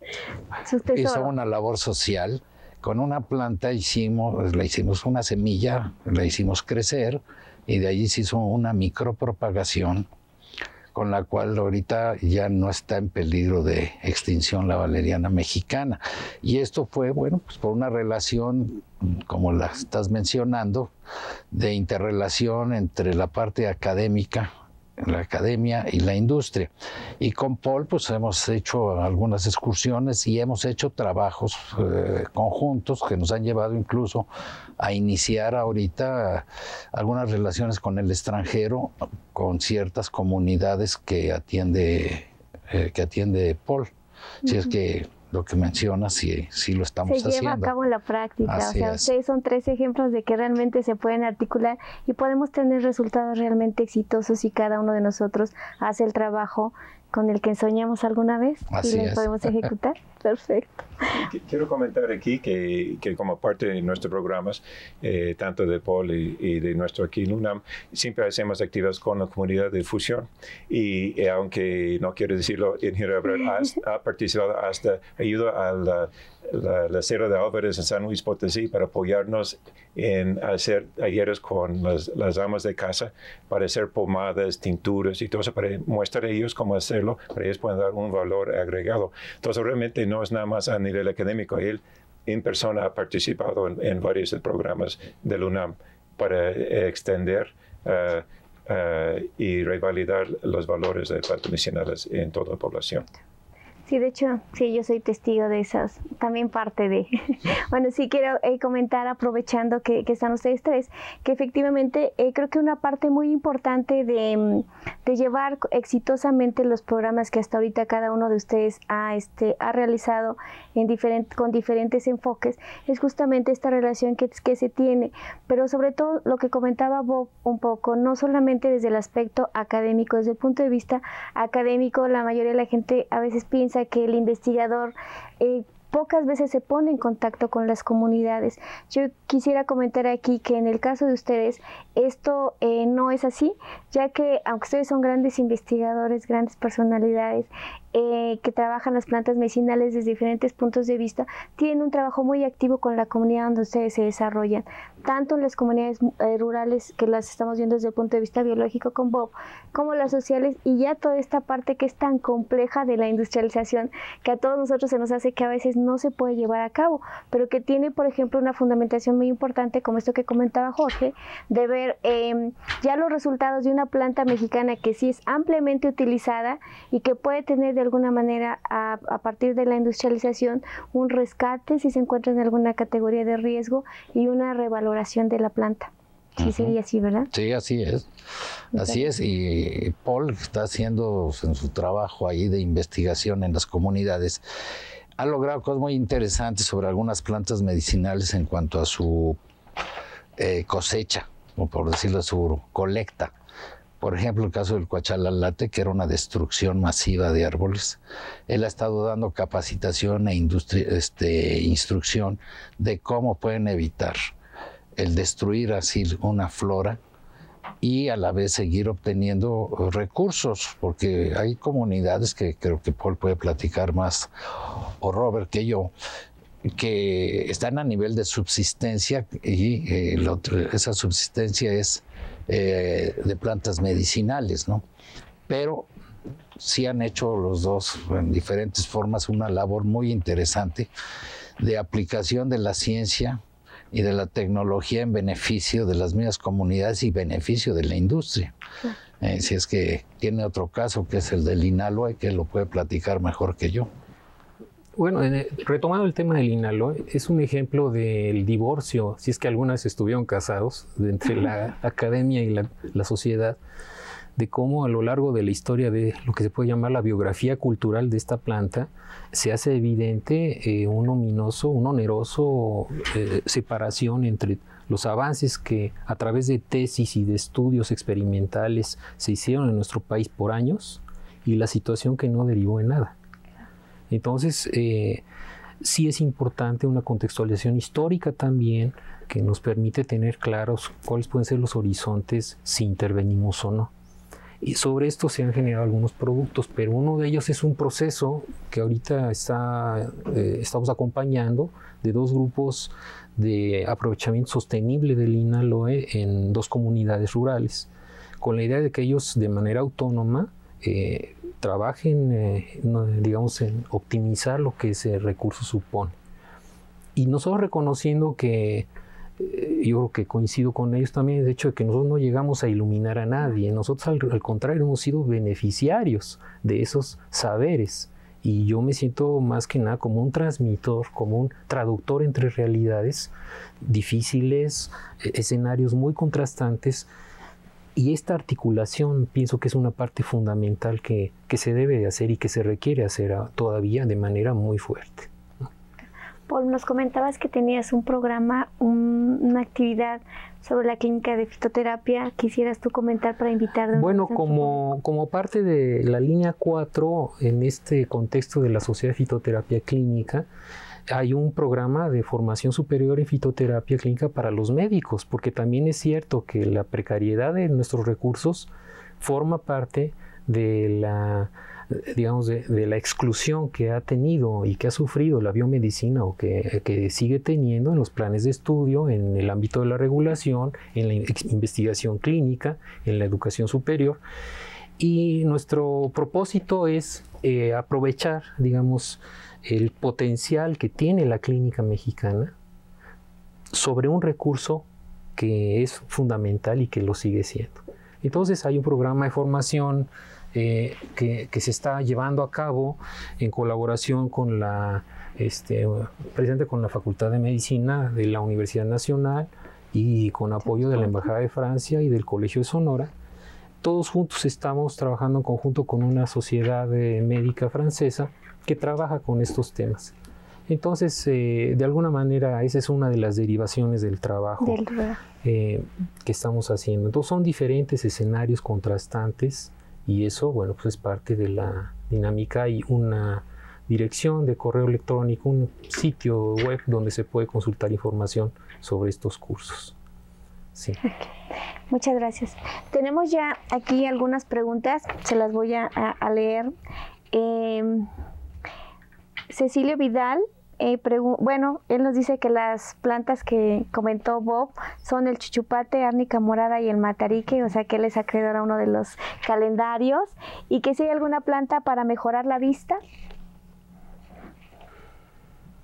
hizo una labor social. Con una planta hicimos, le hicimos una semilla, la hicimos crecer, y de allí se hizo una micropropagación, con la cual ahorita ya no está en peligro de extinción la valeriana mexicana. Y esto fue, bueno, pues por una relación, como la estás mencionando, de interrelación entre la parte académica, la academia y la industria. Y con Paul pues hemos hecho algunas excursiones y hemos hecho trabajos eh, conjuntos que nos han llevado incluso a iniciar ahorita algunas relaciones con el extranjero, con ciertas comunidades que atiende, eh, que atiende Paul. Uh-huh. Si es que lo que mencionas, sí, sí lo estamos haciendo. Se lleva a cabo en la práctica. Así o sea, es. Ustedes son tres ejemplos de que realmente se pueden articular y podemos tener resultados realmente exitosos si cada uno de nosotros hace el trabajo con el que soñamos alguna vez. Así y lo es. podemos ejecutar. Perfecto. Quiero comentar aquí que, que como parte de nuestros programas, eh, tanto de Paul y, y de nuestro aquí en UNAM, siempre hacemos actividades con la comunidad de fusión. Y eh, aunque no quiero decirlo, ingeniero Everett ha, ha participado hasta ayuda a la, la, la Sierra de Álvarez en San Luis Potosí para apoyarnos en hacer talleres con las, las amas de casa para hacer pomadas, tinturas y todo eso, para mostrar a ellos cómo hacerlo, para ellos puedan dar un valor agregado. Entonces, realmente no es nada más a nivel académico. Él en persona ha participado en, en varios programas del UNAM para eh, extender uh, uh, y revalidar los valores de plantas medicinales en toda la población. Sí, de hecho, sí, yo soy testigo de esas, también parte de. Bueno, sí quiero eh, comentar, aprovechando que, que están ustedes tres, que efectivamente eh, creo que una parte muy importante de, de llevar exitosamente los programas que hasta ahorita cada uno de ustedes ha, este, ha realizado en diferente, con diferentes enfoques, es justamente esta relación que, que se tiene, pero sobre todo lo que comentaba Bob un poco, no solamente desde el aspecto académico, desde el punto de vista académico, la mayoría de la gente a veces piensa que el investigador eh, pocas veces se pone en contacto con las comunidades. Yo quisiera comentar aquí que en el caso de ustedes esto eh, no es así, ya que aunque ustedes son grandes investigadores, grandes personalidades eh, que trabajan las plantas medicinales desde diferentes puntos de vista, tienen un trabajo muy activo con la comunidad donde ustedes se desarrollan, tanto en las comunidades eh, rurales, que las estamos viendo desde el punto de vista biológico con Bob, como las sociales, y ya toda esta parte que es tan compleja de la industrialización, que a todos nosotros se nos hace que a veces no se puede llevar a cabo, pero que tiene, por ejemplo, una fundamentación muy importante, como esto que comentaba Jorge, de ver eh, ya los resultados de una planta mexicana que sí es ampliamente utilizada y que puede tener de alguna manera a, a partir de la industrialización un rescate si se encuentra en alguna categoría de riesgo y una revaloración de la planta. Sí, uh-huh. Sería así, ¿verdad? Sí, así es. Así es. Y Paul está haciendo en su trabajo ahí de investigación en las comunidades. Ha logrado cosas muy interesantes sobre algunas plantas medicinales en cuanto a su eh, cosecha, o por decirlo, su colecta. Por ejemplo, el caso del cuachalalate, que era una destrucción masiva de árboles. Él ha estado dando capacitación e industri- este, instrucción de cómo pueden evitar el destruir así una flora y a la vez seguir obteniendo recursos, porque hay comunidades que creo que Paul puede platicar más, o Robert, que yo, que están a nivel de subsistencia y eh, el otro, esa subsistencia es eh, de plantas medicinales, ¿no? Pero sí han hecho los dos en diferentes formas una labor muy interesante de aplicación de la ciencia y de la tecnología en beneficio de las mismas comunidades y beneficio de la industria. Sí. Eh, si es que tiene otro caso, que es el del Inaloe, que lo puede platicar mejor que yo. Bueno, retomando el tema del Inaloe, es un ejemplo del divorcio, si es que alguna vez estuvieron casados, entre la academia y la, la sociedad, de cómo a lo largo de la historia de lo que se puede llamar la biografía cultural de esta planta, se hace evidente eh, un ominoso, un oneroso eh, separación entre los avances que a través de tesis y de estudios experimentales se hicieron en nuestro país por años y la situación que no derivó en nada. Entonces, eh, sí es importante una contextualización histórica también que nos permite tener claros cuáles pueden ser los horizontes si intervenimos o no. Y sobre esto se han generado algunos productos, pero uno de ellos es un proceso que ahorita está, eh, estamos acompañando de dos grupos de aprovechamiento sostenible del Inaloe en dos comunidades rurales, con la idea de que ellos de manera autónoma eh, trabajen, eh, no, digamos, en optimizar lo que ese recurso supone. Y nosotros reconociendo que yo creo que coincido con ellos también, el hecho de que nosotros no llegamos a iluminar a nadie, nosotros al, al contrario hemos sido beneficiarios de esos saberes y yo me siento más que nada como un transmisor, como un traductor entre realidades difíciles, escenarios muy contrastantes y esta articulación pienso que es una parte fundamental que, que se debe de hacer y que se requiere hacer todavía de manera muy fuerte. Paul, nos comentabas que tenías un programa, un, una actividad sobre la clínica de fitoterapia. ¿Quisieras tú comentar para invitar? De bueno, como, como parte de la línea cuatro, en este contexto de la Sociedad de Fitoterapia Clínica, hay un programa de formación superior en fitoterapia clínica para los médicos, porque también es cierto que la precariedad de nuestros recursos forma parte de la... digamos, de, de la exclusión que ha tenido y que ha sufrido la biomedicina o que, que sigue teniendo en los planes de estudio, en el ámbito de la regulación, en la investigación clínica, en la educación superior. Y nuestro propósito es eh, aprovechar, digamos, el potencial que tiene la clínica mexicana sobre un recurso que es fundamental y que lo sigue siendo. Entonces hay un programa de formación Eh, que, que se está llevando a cabo en colaboración con la, este, precisamente con la Facultad de Medicina de la Universidad Nacional y con apoyo de la Embajada de Francia y del Colegio de Sonora. Todos juntos estamos trabajando en conjunto con una sociedad eh, médica francesa que trabaja con estos temas. Entonces, eh, de alguna manera, esa es una de las derivaciones del trabajo del... Eh, que estamos haciendo. Entonces, son diferentes escenarios contrastantes. Y eso, bueno, pues es parte de la dinámica. Hay una dirección de correo electrónico, un sitio web donde se puede consultar información sobre estos cursos. Sí. Okay. Muchas gracias. Tenemos ya aquí algunas preguntas, se las voy a, a, a leer. Eh, Cecilio Vidal, eh, bueno, él nos dice que las plantas que comentó Bob son el chuchupate, árnica morada y el matarique, o sea que él es acreedor a uno de los calendarios, y que si hay alguna planta para mejorar la vista.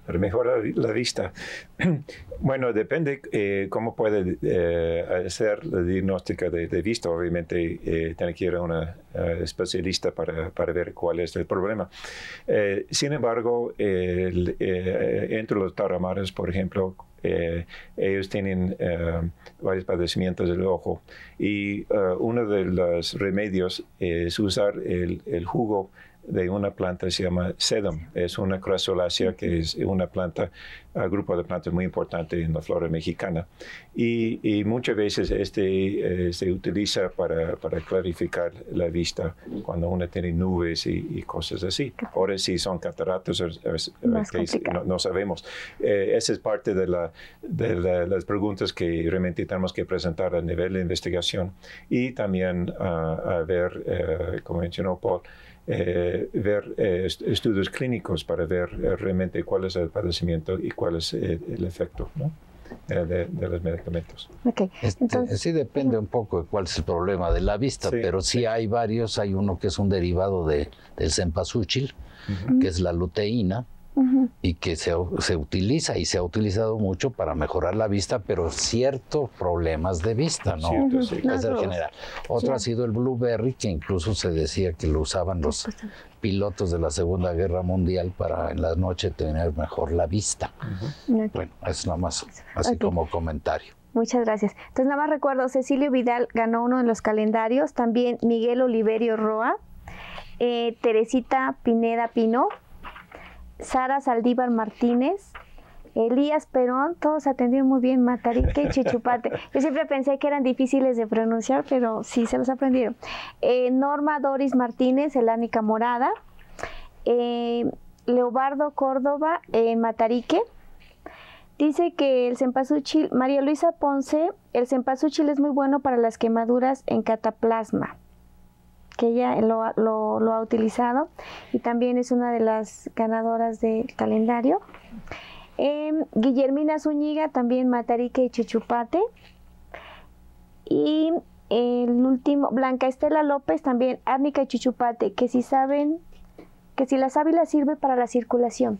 para mejorar la vista. Bueno, depende eh, cómo puede eh, hacer la diagnóstica de, de vista. Obviamente, eh, tiene que ir a una uh, especialista para, para ver cuál es el problema. Eh, sin embargo, el, eh, entre los tarahumaras, por ejemplo, Eh, ellos tienen uh, varios padecimientos del ojo y uh, uno de los remedios es usar el, el jugo de una planta que se llama sedum. Es una crasulácea que es una planta, un grupo de plantas muy importante en la flora mexicana. Y, y muchas veces este eh, se utiliza para, para clarificar la vista cuando uno tiene nubes y, y cosas así. Ahora si son cataratas, o, o, que no, no sabemos. Eh, esa es parte de, la, de la, las preguntas que realmente tenemos que presentar a nivel de investigación. Y también uh, a ver, uh, como mencionó Paul, Eh, ver eh, estudios clínicos para ver eh, realmente cuál es el padecimiento y cuál es eh, el efecto, ¿no? eh, de, de los medicamentos. Okay. Este, Entonces, sí depende un poco de cuál es el problema de la vista, sí, pero sí, sí hay varios. Hay uno que es un derivado de, del cempasúchil, uh-huh. que es la luteína, uh-huh. y que se, se utiliza y se ha utilizado mucho para mejorar la vista, pero ciertos problemas de vista, ¿no? Cierto, sí. Es el general. Otro sí. ha sido el blueberry, que incluso se decía que lo usaban los pilotos de la Segunda Guerra Mundial para en la noche tener mejor la vista. Uh-huh. Okay. Bueno, es nada más así okay. como comentario. Muchas gracias. Entonces nada más recuerdo, Cecilio Vidal ganó uno de los calendarios, también Miguel Oliverio Roa, eh, Teresita Pineda Pino, Sara Saldívar Martínez, Elías Perón, todos atendieron muy bien, Matarique y Chichupate. Yo siempre pensé que eran difíciles de pronunciar, pero sí se los aprendieron. Eh, Norma Doris Martínez, Elánica Morada, eh, Leobardo Córdoba, eh, Matarique. Dice que el cempasúchil, María Luisa Ponce, el cempasúchil es muy bueno para las quemaduras en cataplasma, que ella lo, lo, lo ha utilizado y también es una de las ganadoras del calendario. Eh, Guillermina Zúñiga, también Matarique y Chichupate. Y el último, Blanca Estela López, también árnica y Chichupate, que si saben, que si la sábila sirve para la circulación.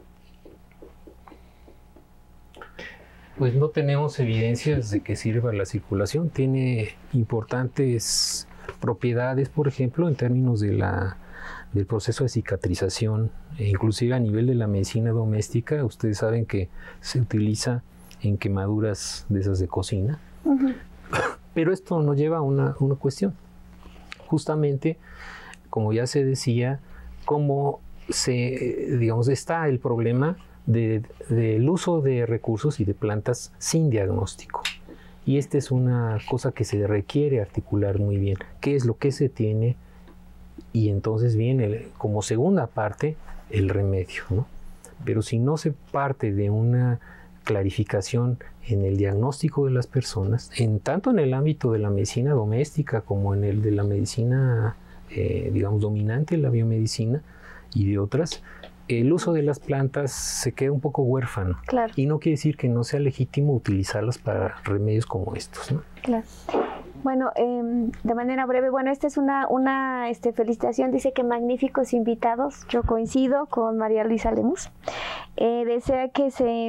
Pues no tenemos evidencias de que sirva la circulación. Tiene importantes propiedades, por ejemplo, en términos de la, del proceso de cicatrización, e inclusive a nivel de la medicina doméstica. Ustedes saben que se utiliza en quemaduras de esas de cocina. Uh-huh. Pero esto nos lleva a una, una cuestión. Justamente, como ya se decía, cómo se, digamos, está el problema de, del uso de recursos y de plantas sin diagnóstico. Y esta es una cosa que se requiere articular muy bien. ¿Qué es lo que se tiene? Y entonces viene como segunda parte el remedio, ¿no? Pero si no se parte de una clarificación en el diagnóstico de las personas, en tanto en el ámbito de la medicina doméstica como en el de la medicina, eh, digamos, dominante, la biomedicina y de otras, el uso de las plantas se queda un poco huérfano. Claro. Y no quiere decir que no sea legítimo utilizarlas para remedios como estos, ¿no? Claro. Bueno, eh, de manera breve, bueno, esta es una, una este, felicitación, dice que magníficos invitados, yo coincido con María Luisa Lemus, eh, desea que se,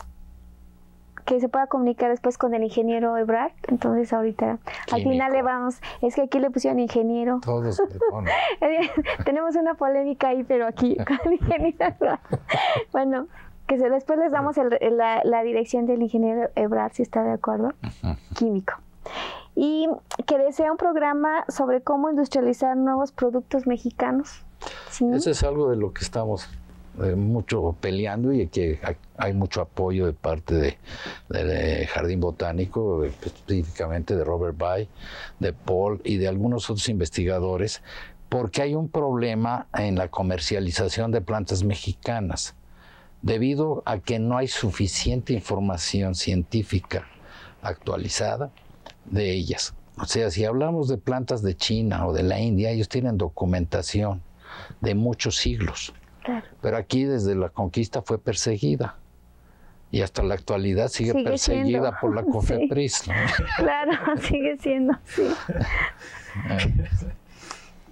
que se pueda comunicar después con el ingeniero Ebrard, entonces ahorita, Químico. Al final le vamos, es que aquí le pusieron ingeniero. Todos le ponen. Tenemos una polémica ahí, pero aquí con el ingeniero Ebrard. Bueno, que se, después les damos el, la, la dirección del ingeniero Ebrard, si está de acuerdo, químico. Y que desea un programa sobre cómo industrializar nuevos productos mexicanos. ¿Sí? Eso es algo de lo que estamos eh, mucho peleando y que hay, hay mucho apoyo de parte de, de, de Jardín Botánico, específicamente de Robert Bay, de Paul y de algunos otros investigadores, porque hay un problema en la comercialización de plantas mexicanas, debido a que no hay suficiente información científica actualizada de ellas. O sea, si hablamos de plantas de China o de la India, ellos tienen documentación de muchos siglos. Claro. Pero aquí desde la conquista fue perseguida y hasta la actualidad sigue, sigue perseguida siendo. Por la COFEPRIS. Sí. ¿No? Claro, sigue siendo, sí.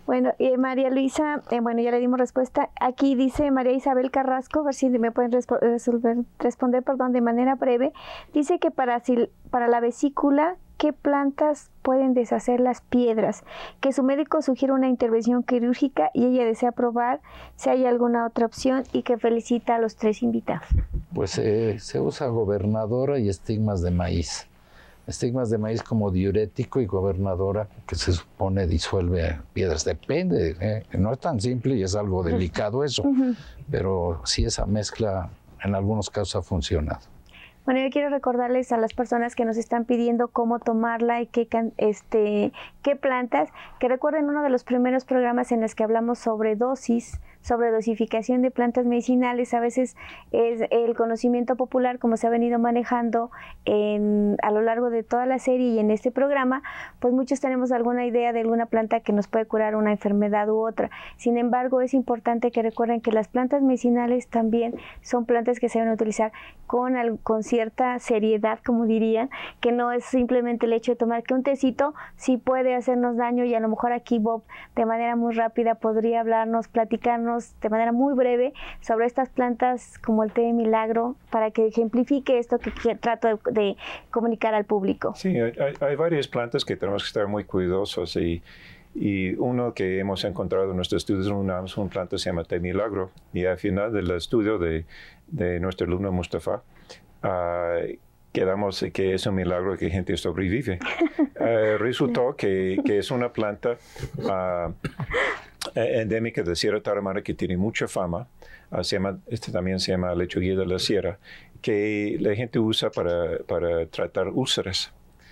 Bueno, eh, María Luisa, eh, bueno, ya le dimos respuesta. Aquí dice María Isabel Carrasco, a ver si me pueden respo resolver, responder perdón, de manera breve. Dice que para, si, para la vesícula, ¿qué plantas pueden deshacer las piedras? Que su médico sugiere una intervención quirúrgica y ella desea probar si hay alguna otra opción y que felicita a los tres invitados. Pues eh, se usa gobernadora y estigmas de maíz. Estigmas de maíz como diurético y gobernadora, que se supone disuelve piedras. Depende, ¿eh? No es tan simple y es algo delicado eso, uh-huh. Pero sí esa mezcla en algunos casos ha funcionado. Bueno, yo quiero recordarles a las personas que nos están pidiendo cómo tomarla y qué, este, qué plantas, que recuerden uno de los primeros programas en los que hablamos sobre dosis, sobre dosificación de plantas medicinales. A veces es el conocimiento popular, como se ha venido manejando en, a lo largo de toda la serie y en este programa, pues muchos tenemos alguna idea de alguna planta que nos puede curar una enfermedad u otra. Sin embargo, es importante que recuerden que las plantas medicinales también son plantas que se deben utilizar con, con cierta seriedad, como dirían, que no es simplemente el hecho de tomar que un tecito sí puede hacernos daño, y a lo mejor aquí Bob de manera muy rápida podría hablarnos, platicarnos de manera muy breve sobre estas plantas como el té de milagro, para que ejemplifique esto que, que trato de, de comunicar al público. Sí, hay, hay varias plantas que tenemos que estar muy cuidadosos, y, y uno que hemos encontrado en nuestros estudios, una, una planta que se llama té milagro, y al final del estudio de, de nuestro alumno Mustafa, uh, quedamos que es un milagro que gente sobrevive. Uh, resultó que, que es una planta uh, endémica de Sierra Tarahumara que tiene mucha fama. Uh, se llama, este también se llama lechuguilla de la sierra, que la gente usa para, para tratar úlceras.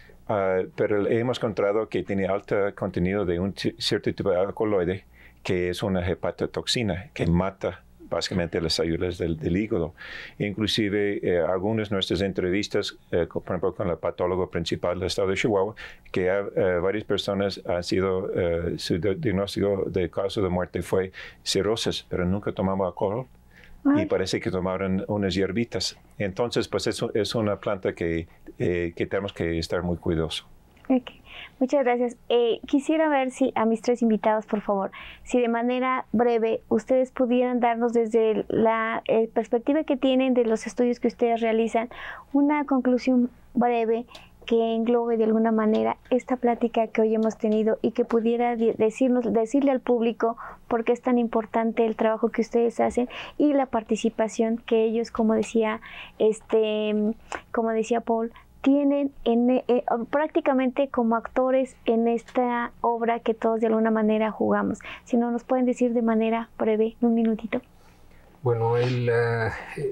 Uh, pero hemos encontrado que tiene alto contenido de un cierto tipo de alcaloide, que es una hepatotoxina que mata básicamente las células del, del hígado. Inclusive, eh, algunas de nuestras entrevistas, eh, por ejemplo, con el patólogo principal del estado de Chihuahua, que ha, eh, varias personas han sido, eh, su diagnóstico de causa de muerte fue cirrosis, pero nunca tomamos alcohol. Ay. Y parece que tomaron unas hierbitas. Entonces, pues es, es una planta que, eh, que tenemos que estar muy cuidadosos. Okay. Muchas gracias. Eh, quisiera ver si a mis tres invitados, por favor, si de manera breve ustedes pudieran darnos desde la eh, perspectiva que tienen de los estudios que ustedes realizan, una conclusión breve que englobe de alguna manera esta plática que hoy hemos tenido y que pudiera decirnos, decirle al público por qué es tan importante el trabajo que ustedes hacen y la participación que ellos, como decía, este, como decía Paul, tienen en, eh, prácticamente como actores en esta obra que todos de alguna manera jugamos. Si no, nos pueden decir de manera breve, un minutito. Bueno, el, uh,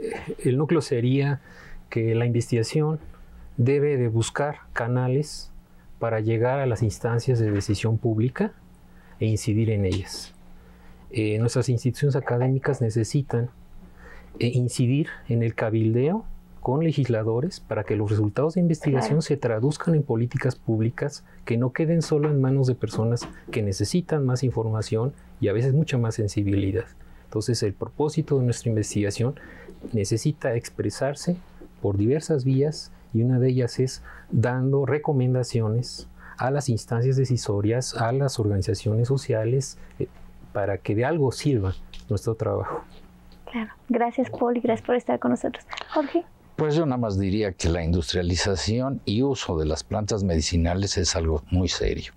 el núcleo sería que la investigación debe de buscar canales para llegar a las instancias de decisión pública e incidir en ellas. Eh, nuestras instituciones académicas necesitan eh, incidir en el cabildeo con legisladores para que los resultados de investigación claro. se traduzcan en políticas públicas que no queden solo en manos de personas que necesitan más información y a veces mucha más sensibilidad. Entonces, el propósito de nuestra investigación necesita expresarse por diversas vías, y una de ellas es dando recomendaciones a las instancias decisorias, a las organizaciones sociales, eh, para que de algo sirva nuestro trabajo. Claro. Gracias, Paul, y gracias por estar con nosotros. Jorge. Pues yo nada más diría que la industrialización y uso de las plantas medicinales es algo muy serio.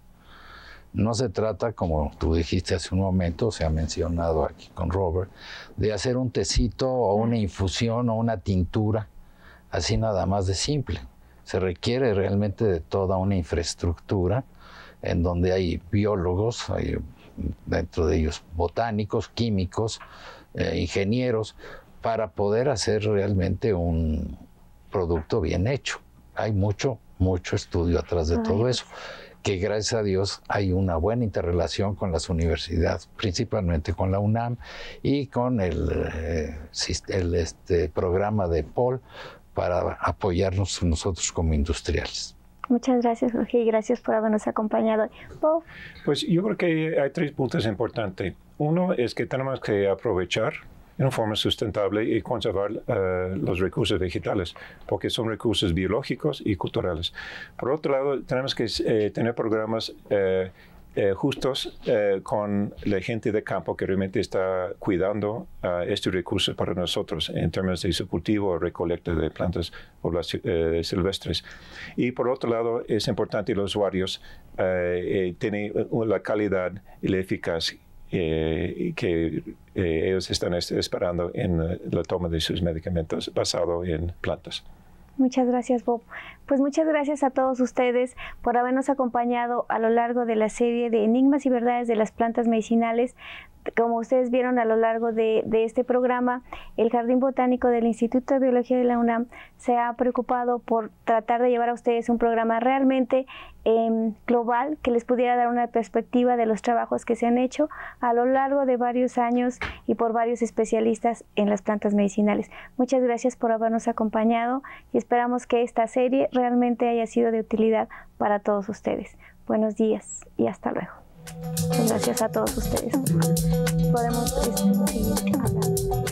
No se trata, como tú dijiste hace un momento, se ha mencionado aquí con Robert, de hacer un tecito o una infusión o una tintura, así nada más de simple. Se requiere realmente de toda una infraestructura en donde hay biólogos, hay dentro de ellos botánicos, químicos, eh, ingenieros, para poder hacer realmente un producto bien hecho. Hay mucho, mucho estudio atrás de Ay. todo eso, que gracias a Dios hay una buena interrelación con las universidades, principalmente con la UNAM y con el, eh, el este, programa de Paul para apoyarnos nosotros como industriales. Muchas gracias, Jorge, y gracias por habernos acompañado. Bob. Pues yo creo que hay tres puntos importantes. Uno es que tenemos que aprovechar en forma sustentable y conservar uh, los recursos vegetales, porque son recursos biológicos y culturales. Por otro lado, tenemos que eh, tener programas eh, eh, justos eh, con la gente de campo que realmente está cuidando uh, estos recursos para nosotros en términos de su cultivo o recolecta de plantas eh, silvestres. Y por otro lado, es importante que los usuarios eh, eh, tienen la calidad y la eficacia eh, que eh, ellos están esperando en la toma de sus medicamentos basado en plantas. Muchas gracias, Bob. Pues muchas gracias a todos ustedes por habernos acompañado a lo largo de la serie de Enigmas y Verdades de las Plantas Medicinales. Como ustedes vieron a lo largo de, de este programa, el Jardín Botánico del Instituto de Biología de la UNAM se ha preocupado por tratar de llevar a ustedes un programa realmente eh, global que les pudiera dar una perspectiva de los trabajos que se han hecho a lo largo de varios años y por varios especialistas en las plantas medicinales. Muchas gracias por habernos acompañado y esperamos que esta serie realmente haya sido de utilidad para todos ustedes. Buenos días y hasta luego. Muchas gracias a todos ustedes. Podemos este, seguir hablando.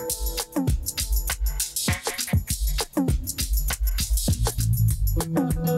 Thank you.